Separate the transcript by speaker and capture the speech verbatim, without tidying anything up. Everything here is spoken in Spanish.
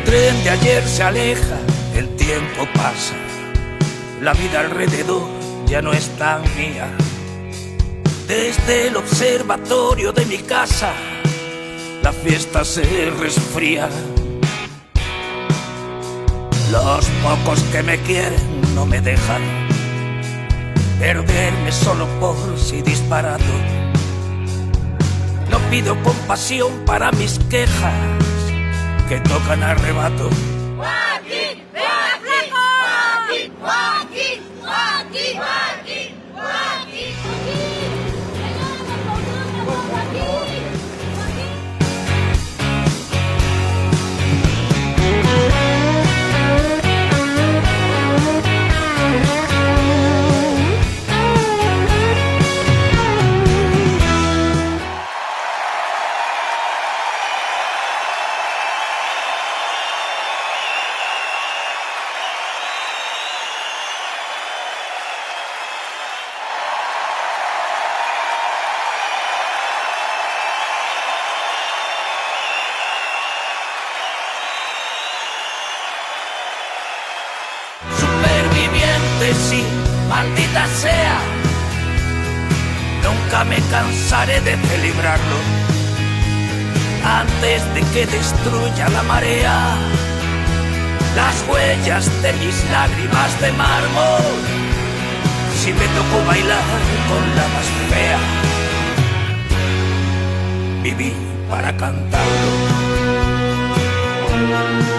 Speaker 1: tren de ayer se aleja, el tiempo pasa, la vida alrededor ya no es tan mía. Desde el observatorio de mi casa, la fiesta se resfría. Los pocos que me quieren no me dejan perderme solo por si disparado. No pido compasión para mis quejas que tocan arrebato.
Speaker 2: Joaquín, ven aquí. Joaquín, Joaquín, Joaquín, Joaquín, Joaquín.
Speaker 1: Sí, maldita sea, nunca me cansaré de celebrarlo antes de que destruya la marea las huellas de mis lágrimas de mármol. Si me tocó bailar con la más fea, viví para cantarlo.